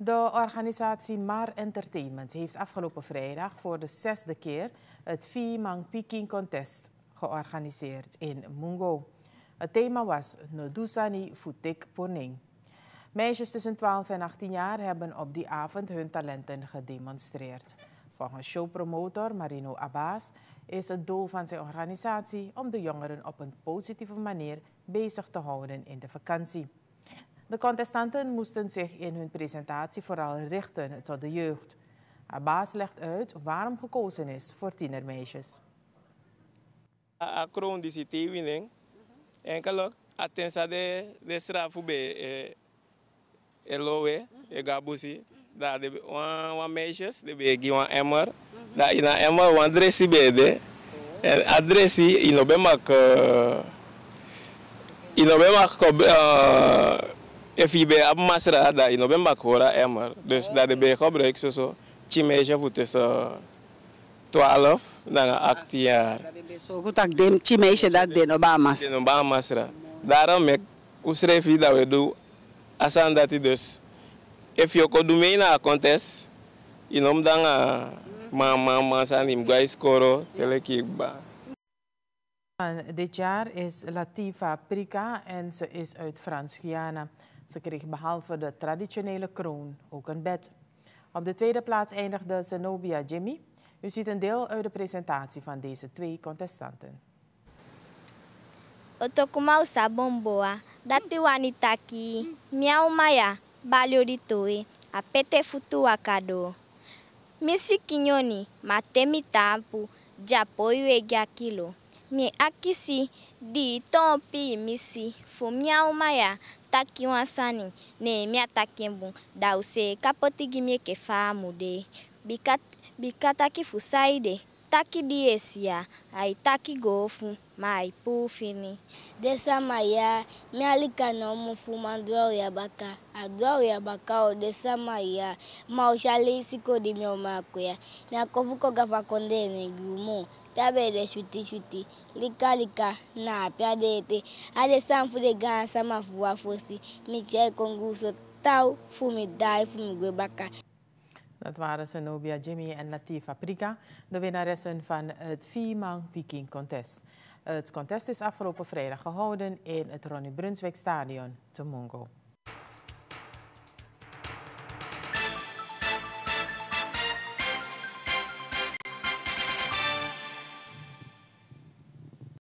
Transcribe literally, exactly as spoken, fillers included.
De organisatie Mar Entertainment heeft afgelopen vrijdag voor de zesde keer het Vimang Peking Contest georganiseerd in Mungo. Het thema was Nodusani Futek Poning. Meisjes tussen twaalf en achttien jaar hebben op die avond hun talenten gedemonstreerd. Volgens showpromotor Marino Abbas is het doel van zijn organisatie om de jongeren op een positieve manier bezig te houden in de vakantie. De contestanten moesten zich in hun presentatie vooral richten tot de jeugd. Abbas legt uit waarom gekozen is voor tienermeisjes. A kroon die zit winning. Enkel attensa de de strafu be elowe e gabusi da de wan wan meisjes de be gi wan emmer da ina emmer wan dressi be de en adressi ino be mak ino be mak ko if je bij op masra dat je nog een bak hoort emmer, dus dat de bij gebruik zo zo, chimeisje voor tussen twaalf en achttien jaar. Zo goed dat de chimeisje dat de nog bij masra. De nog bij masra. Daarom ik schrijf je dat we doen, als dat je dus, if je kon doen mee naar een contest, je noem dan ma ma ma san im guy score telekikba. Dit jaar is Latifa Prika en ze is uit Frans-Guyana. Ze kreeg behalve de traditionele kroon ook een bed. Op de tweede plaats eindigde Zenobia Jimmy. U ziet een deel uit de presentatie van deze twee contestanten. Otokumau sabomboa, dati wanita ki, miau maya, balio ditoi, apete futu akado. Misi kinyoni, matemi tampu, japoyu egya kilo. Mi akisi di tompi misi fu miau maya taki wansani ne mi atakembu da use kapoti gimie ke famu de bikat bikataki fu saide taki di esia ai taki gofu mai pu fini desa maya mi alika no mu fu mandwa ya baka adwa ya baka o desa maya ma o shale siko di mi o makoya na kofuko gafa konde ne gumo piabe de shuti shuti lika lika na piade te ade sanfu de gan sama fuwa fosi mi tje konguso tau fu mi dai fu mi gwebaka. Dat waren Zenobia Jimmy en Latifa Prika, de winnaressen van het Vimang Peking Contest. Het contest is afgelopen vrijdag gehouden in het Ronnie Brunswick Stadion te Mungo.